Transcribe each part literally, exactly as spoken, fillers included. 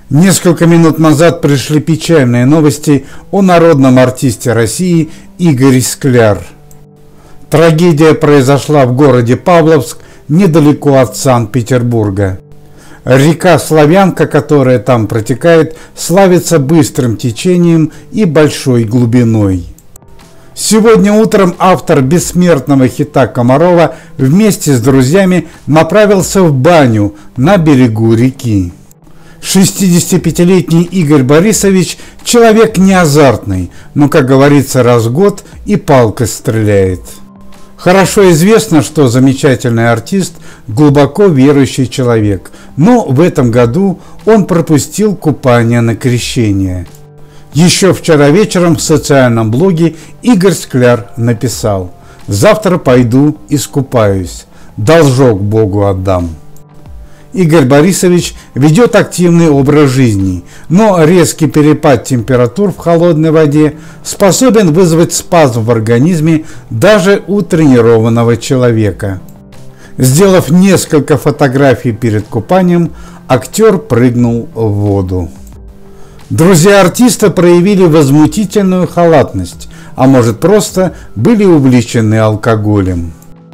Несколько минут назад пришли печальные новости о народном артисте России Игоре Скляр. Трагедия произошла в городе Павловск, недалеко от Санкт-Петербурга. Река Славянка, которая там протекает, славится быстрым течением и большой глубиной. Сегодня утром автор бессмертного хита Комарова вместе с друзьями направился в баню на берегу реки. шестидесятипятилетний Игорь Борисович – человек не азартный, но, как говорится, раз в год и палка стреляет. Хорошо известно, что замечательный артист – глубоко верующий человек, но в этом году он пропустил купание на крещение. Еще вчера вечером в социальном блоге Игорь Скляр написал: «Завтра пойду искупаюсь, должок Богу отдам». Игорь Борисович ведет активный образ жизни, но резкий перепад температур в холодной воде способен вызвать спазм в организме даже у тренированного человека. Сделав несколько фотографий перед купанием, актер прыгнул в воду. Друзья артиста проявили возмутительную халатность, а может, просто были увлечены алкоголем.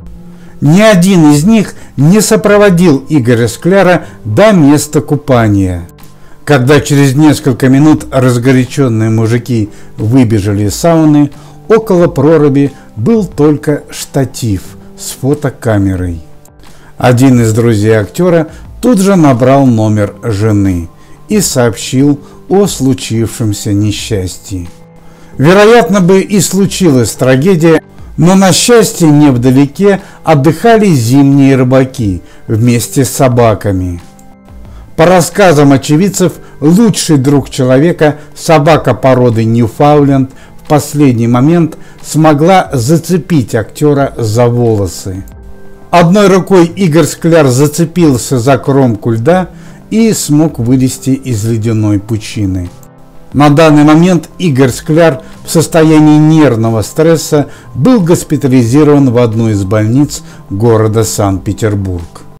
Ни один из них не сопроводил Игоря Скляра до места купания. Когда через несколько минут разгоряченные мужики выбежали из сауны, около проруби был только штатив с фотокамерой. Один из друзей актера тут же набрал номер жены и сообщил о случившемся несчастье. Вероятно бы и случилась трагедия, но на счастье невдалеке отдыхали зимние рыбаки вместе с собаками. По рассказам очевидцев, лучший друг человека, собака породы Ньюфаундленд, в последний момент смогла зацепить актера за волосы. Одной рукой Игорь Скляр зацепился за кромку льда и смог вылезти из ледяной пучины. На данный момент Игорь Скляр в состоянии нервного стресса был госпитализирован в одну из больниц города Санкт-Петербург.